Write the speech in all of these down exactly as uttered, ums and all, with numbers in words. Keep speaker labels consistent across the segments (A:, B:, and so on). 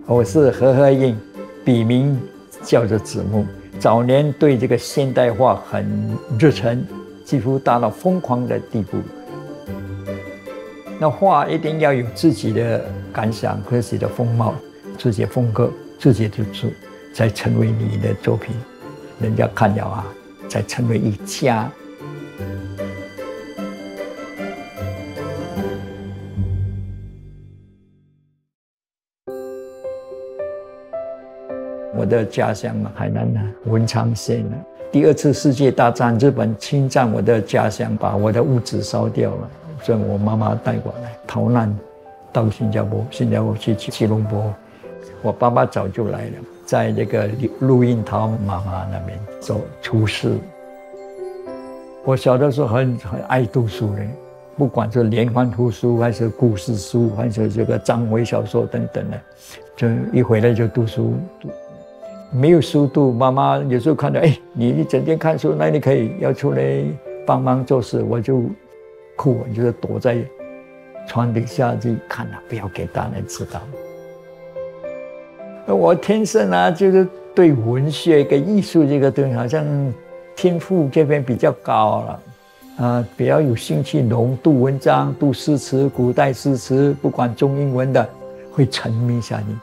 A: 我是何和应，笔名叫做子木。早年对这个现代画很热忱，几乎达到疯狂的地步。那画一定要有自己的感想、自己的风貌、自己的风格、自己的主，才成为你的作品。人家看了啊，才成为一家。我的家乡海南文昌县，第二次世界大战，日本侵占我的家乡，把我的屋子烧掉了，所以我妈妈带过来逃难到新加坡，新加坡去吉隆坡。我爸爸早就来了，在这个陆运涛妈妈那边做厨师。我小的时候很很爱读书的，不管是连环图书还是故事书，还是这个章回小说等等的，就一回来就读书。没有书读，妈妈有时候看到，哎，你一整天看书，那你可以要出来帮忙做事，我就哭，就是躲在床底下去看了，不要给大人知道。我天生啊，就是对文学跟艺术这个东西，好像天赋这边比较高了，啊，比较有兴趣，浓读文章、读诗词、古代诗词，不管中英文的，会沉迷下去。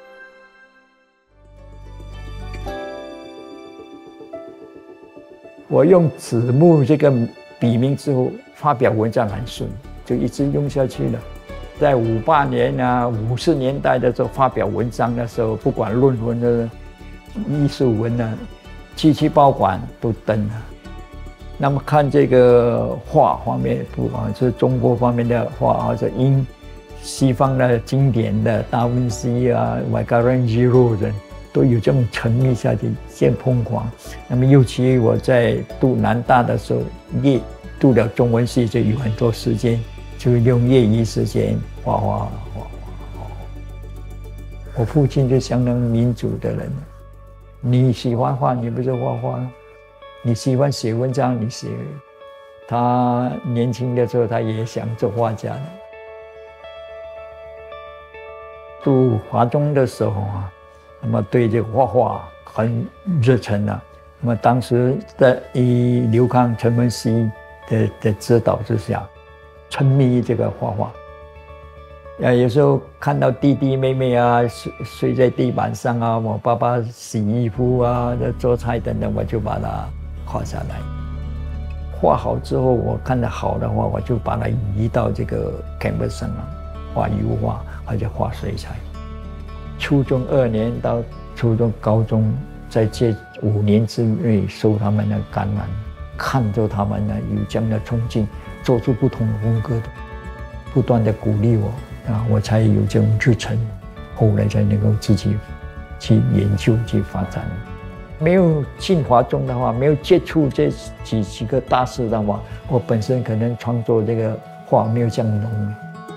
A: 我用子木这个笔名之后，发表文章很顺，就一直用下去了。在五八年啊、五十年代的时候发表文章的时候，不管论文的、艺术文啊，七七报馆都登了。那么看这个画方面，不管是中国方面的画，或者英西方的经典的达文西啊、外加人吉罗人。都有这种沉迷下去，先疯狂。那么尤其我在读南大的时候，业读了中文系，就有很多时间，就用业余时间画画画画画。我父亲就相当民主的人，你喜欢画，你不是画画；你喜欢写文章，你写。他年轻的时候，他也想做画家的。读华中的时候啊。那么对这个画画很热忱啊。那么当时在以刘康、陈文熙的的指导之下，沉迷这个画画。啊，有时候看到弟弟妹妹啊睡睡在地板上啊，我爸爸洗衣服啊、做菜等等，我就把它画下来。画好之后，我看到好的话，我就把它移到这个 canvas 上啊，画油画或者画水彩。初中二年到初中、高中，在这五年之内受他们的感染，看着他们呢有这样的冲劲，做出不同的风格的，不断的鼓励我啊，我才有这种热忱，后来才能够自己去研究、去发展。没有进华中的话，没有接触这几几个大师的话，我本身可能创作这个画没有这样浓。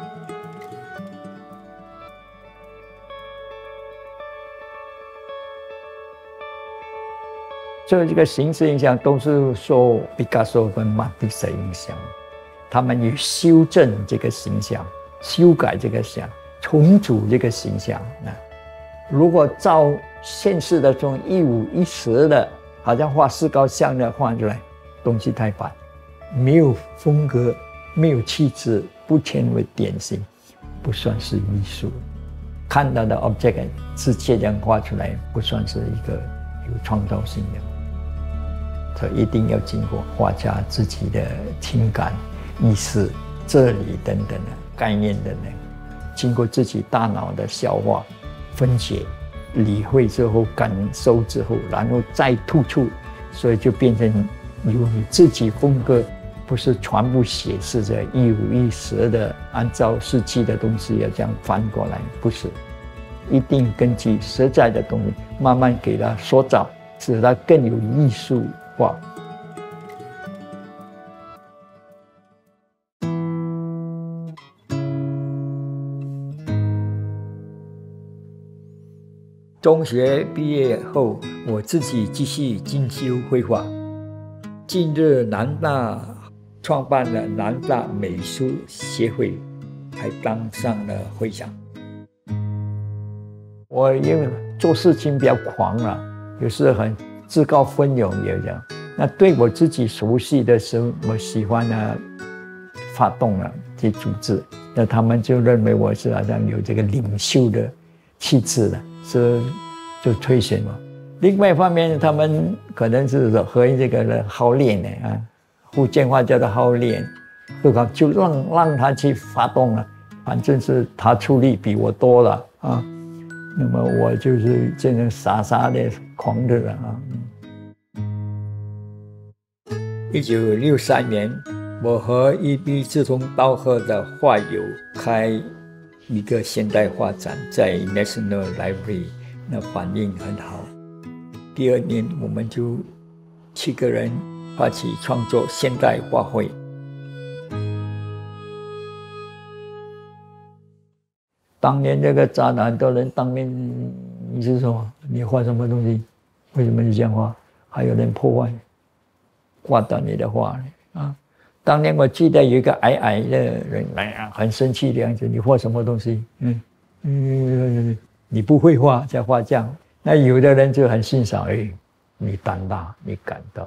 A: 所以这个形式影响都是受毕加索跟马蒂斯影响，他们有修正这个形象，修改这个像，重组这个形象。那如果照现实的这种一五一十的，好像画石膏像的画出来，东西太白，没有风格，没有气质，不成为典型，不算是艺术。看到的 object 直接这样画出来，不算是一个有创造性的。所以一定要经过画家自己的情感、意识、哲理等等的概念的呢，经过自己大脑的消化、分解、理会之后、感受之后，然后再突出，所以就变成有你自己风格，不是全部写实着一五一十的，按照实际的东西要这样翻过来，不是，一定根据实在的东西，慢慢给它塑造，使它更有艺术化。中学毕业后，我自己继续进修绘画。近日南大创办了南大美术协会，还当上了会长。 我因为做事情比较狂了，有时很自告奋勇也这样。那对我自己熟悉的时候，我喜欢呢发动了去组织，那他们就认为我是好像有这个领袖的气质的，是就推选我。另外一方面，他们可能是和这个人好练的啊，福建话叫做好练，就让让他去发动了，反正是他出力比我多了啊。那么我就是这种傻傻的狂的人啊。一九六三年，我和一批志同道合的画友开一个现代画展，在 National Library， 那反应很好。第二年，我们就七个人发起创作现代画会。当年这个展览，很多人当面你是说你画什么东西？为什么你这样画？还有人破坏，挂到你的画里啊！当年我记得有一个矮矮的人，哎呀，很生气的样子。你画什么东西？嗯嗯，你不会画，在画这样。那有的人就很欣赏，哎，你胆大，你敢的。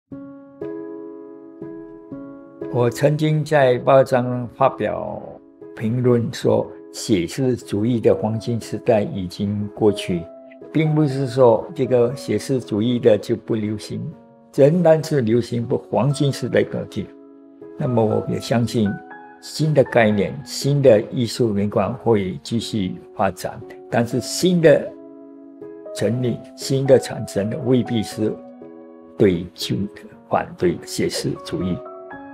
A: 我曾经在报章发表评论说，写实主义的黄金时代已经过去，并不是说这个写实主义的就不流行，仍然是流行不黄金时代个体。那么我也相信新的概念、新的艺术美观会继续发展，但是新的成立、新的产生的未必是对旧的反对写实主义。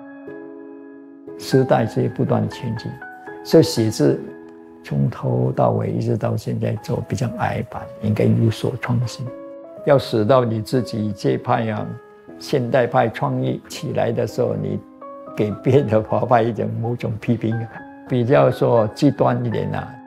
A: 时代是不断前进，所以写字从头到尾一直到现在做比较矮版，应该有所创新。要使到你自己这派啊现代派创意起来的时候，你给别的画派一种某种批评，比较说极端一点啊。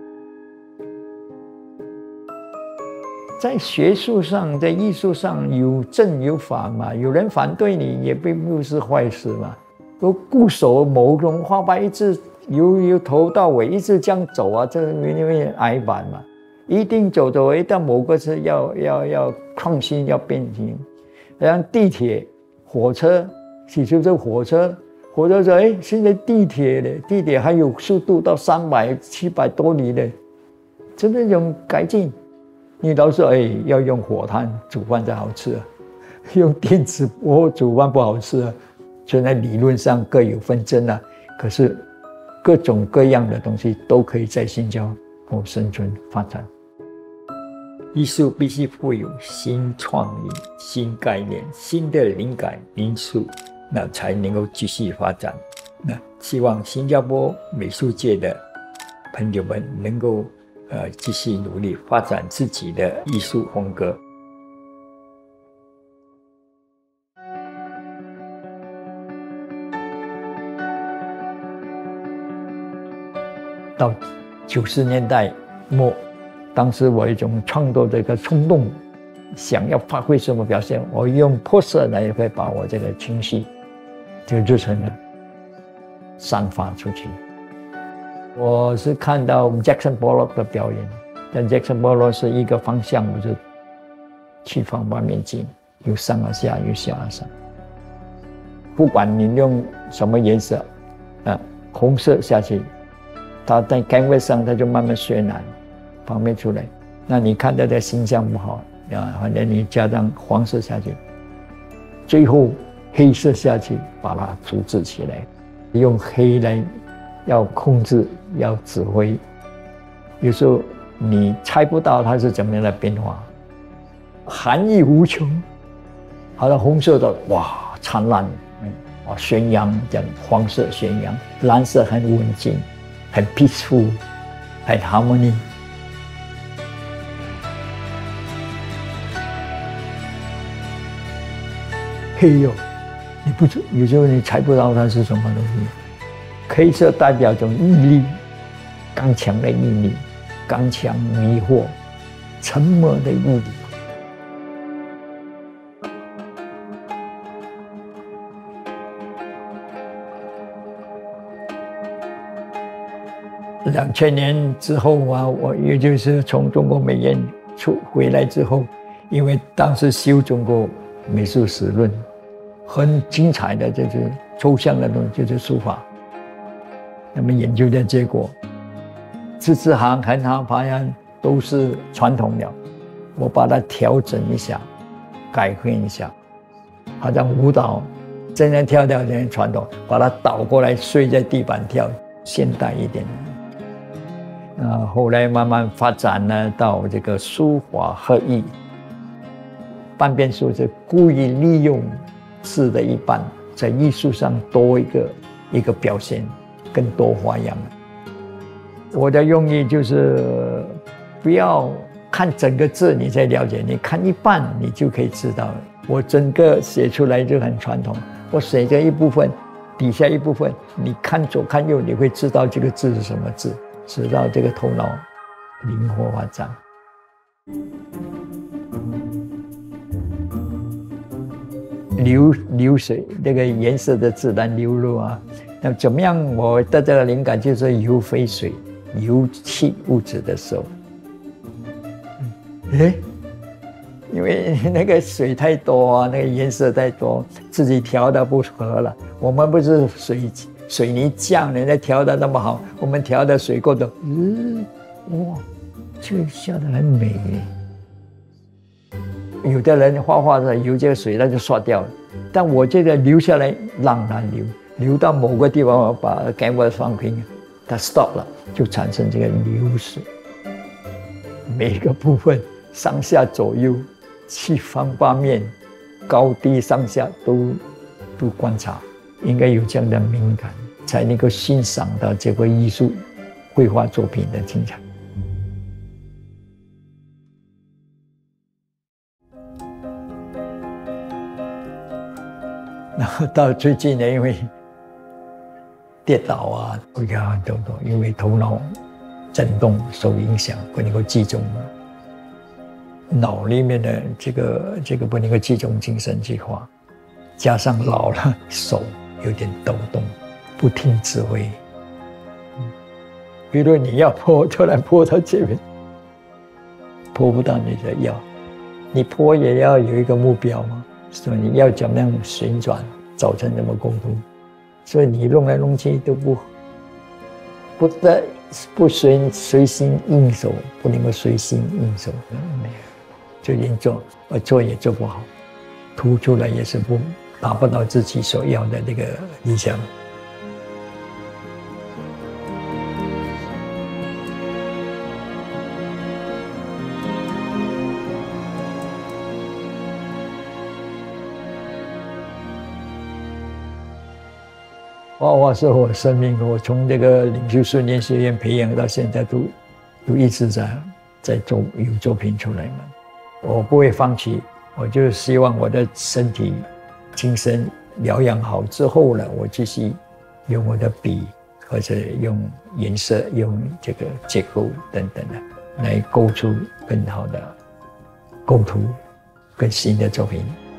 A: 在学术上，在艺术上有正有反嘛，有人反对你也并不是坏事嘛。都固守某种画派，一直由由头到尾一直这样走啊，这因为矮版嘛，一定走走，一到某个是要要要创新，要变形。像地铁、火车，起初这火车，火车说，哎，现在地铁的地铁还有速度到三百、七百多里的，真的种改进。你老说，哎，要用火炭煮饭才好吃啊，用电磁波煮饭不好吃啊。虽然理论上各有纷争啊，可是各种各样的东西都可以在新加坡生存发展。艺术必须富有新创意、新概念、新的灵感因素，那才能够继续发展。那希望新加坡美术界的朋友们能够呃继续努力发展自己的艺术风格。到九十年代末，当时我有一种创作的一个冲动，想要发挥什么表现，我用破色来会把我这个情绪这个热忱呢散发出去。我是看到 Jackson Pollock 的表演，但 Jackson Pollock 是一个方向，我就去放外面镜，由上而下，由下而上。不管你用什么颜色，啊，红色下去。它在canvas位上，它就慢慢渲染，方便出来。那你看到的形象不好啊，反正你加上黄色下去，最后黑色下去，把它组织起来，用黑来要控制，要指挥。有时候你猜不到它是怎么样的变化，含义无穷。好了，红色的哇灿烂，嗯，哇宣扬，讲黄色宣扬，蓝色很稳静。很 peaceful， 很 harmony。黑哟，你不知有时候你猜不到它是什么东西。黑色代表一种毅力，刚强的毅力，刚强迷惑，沉默的毅力。 两千年之后啊，我也就是从中国美院出回来之后，因为当时修中国美术史论，很精彩的就是抽象的东西，就是书法。那么研究的结果，字字行、横行、排行都是传统的，我把它调整一下，改变一下，好像舞蹈真正跳跳成传统，把它倒过来睡在地板跳，现代一点。啊，后来慢慢发展呢，到这个书法合一。半边书是故意利用字的一半，在艺术上多一个一个表现，更多花样。我的用意就是不要看整个字你才了解，你看一半你就可以知道了。我整个写出来就很传统，我写这一部分，底下一部分，你看左看右，你会知道这个字是什么字，知道这个头脑灵活发展。流流水那个颜色的自然流露啊，那怎么样？我得到的灵感就是油飞水、油气物质的时候，哎，因为那个水太多啊，那个颜色太多，自己调的不合了。我们不是水水泥匠，人家调的那么好，我们调的水够的，嗯，哇，这个下得很美。有的人画画的有这个水，那就刷掉了。但我这个流下来，浪然流，流到某个地方，我把 canvas 放平，它 stop 了，就产生这个流水。每个部分上下左右、七方八面、高低上下都都观察，应该有这样的敏感，才能够欣赏到这个艺术绘画作品的精彩。然后到最近呢，因为跌倒啊，会有很多多，因为头脑震动受影响，不能够集中嘛，脑里面的这个这个不能够集中精神去画，加上老了，手有点抖动，不听指挥。比如你要泼，突然泼到这边，泼不到你的腰，你泼也要有一个目标嘛。所以你要怎么样旋转，造成什么构图？所以你弄来弄去都不不得不随随心应手，不能够随心应手。最近做，我做也做不好，图出来也是不达不到自己所要的那个理想。画画是我生命，我从这个领袖训练学院培养到现在都，都一直在在做有作品出来嘛。我不会放弃，我就希望我的身体、精神疗养好之后呢，我继续用我的笔或者用颜色、用这个结构等等的，来构出更好的构图、更新的作品。